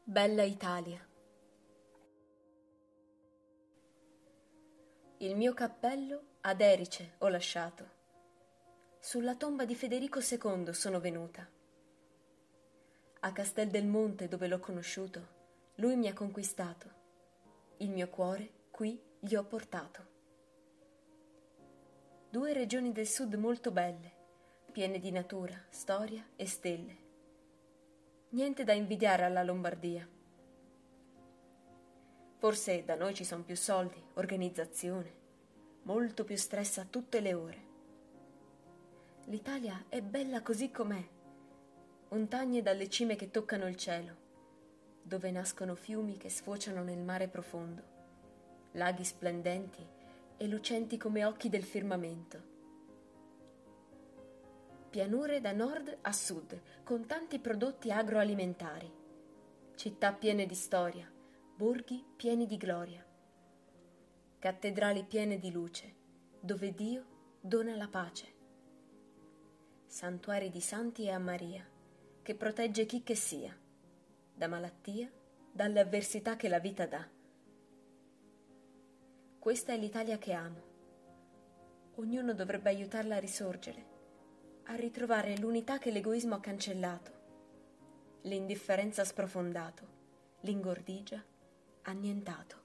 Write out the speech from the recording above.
Bella Italia. Il mio cappello ad Erice ho lasciato. Sulla tomba di Federico II sono venuta. A Castel del Monte, dove l'ho conosciuto, lui mi ha conquistato. Il mio cuore qui gli ho portato. Due regioni del sud molto belle, piene di natura, storia e stelle. Niente da invidiare alla Lombardia. Forse da noi ci sono più soldi, organizzazione, molto più stress a tutte le ore. L'Italia è bella così com'è, montagne dalle cime che toccano il cielo, dove nascono fiumi che sfociano nel mare profondo, laghi splendenti e lucenti come occhi del firmamento. Pianure da nord a sud, con tanti prodotti agroalimentari, città piene di storia, borghi pieni di gloria, cattedrali piene di luce, dove Dio dona la pace, santuari di santi e a Maria, che protegge chi che sia, da malattia, dalle avversità che la vita dà. Questa è l'Italia che amo. Ognuno dovrebbe aiutarla a risorgere, a ritrovare l'unità che l'egoismo ha cancellato, l'indifferenza sprofondato, l'ingordigia annientato.